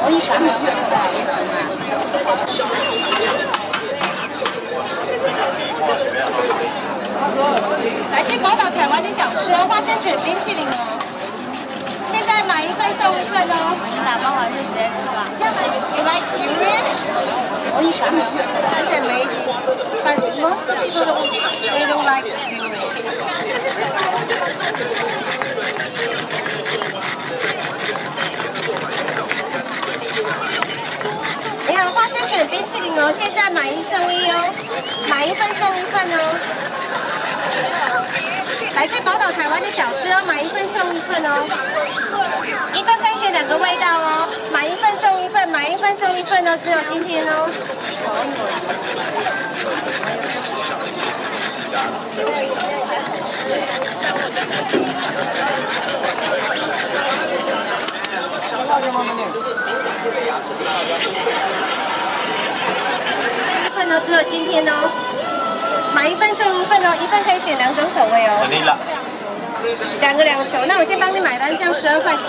来去宝岛台湾的小吃哦，花生卷冰淇淋哦。现在买一份送一份哦。打包好就直接吃吧。要买 You like durian? It's amazing, but most people they don't like durian. 你好，花生卷冰淇淋哦，现在买一送一哦，买一份送一份哦。来自宝岛台湾的小吃哦，买一份送一份哦，一份可以选2个味道哦，买一份送一份，买一份送一份哦，只有今天哦。一份哦，只有今天哦。买一份送一份哦，一份可以选2种口味哦。2个2球，那我先帮你买单，这样12块钱。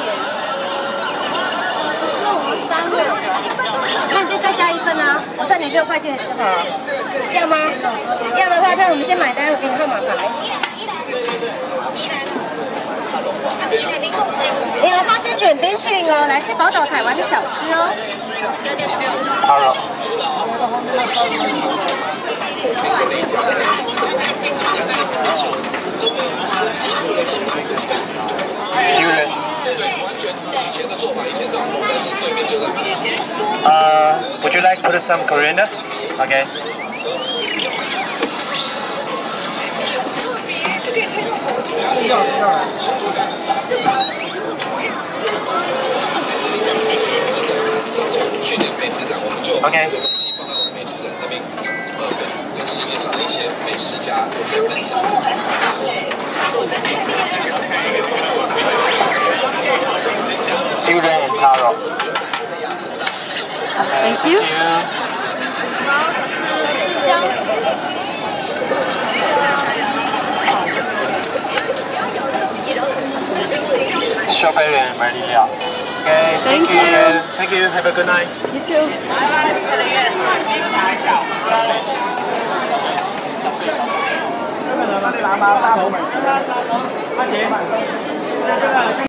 那你就再加一份啊，我算你6块钱就好。要吗？要的话，那我们先买单，我给你号码牌。你好，花生卷冰淇淋哦，来自宝岛台湾的小吃哦。 Would you like to put some coriander? Okay. 去年美食展，我们就 OK。 希望在美食展这边，跟世界上的一些美食家做一些分享。 Durian and taro. Thank you. 消费员买饮料。Okay, Thank you. Okay, thank you. Have a good night. You too. 拿大头美食。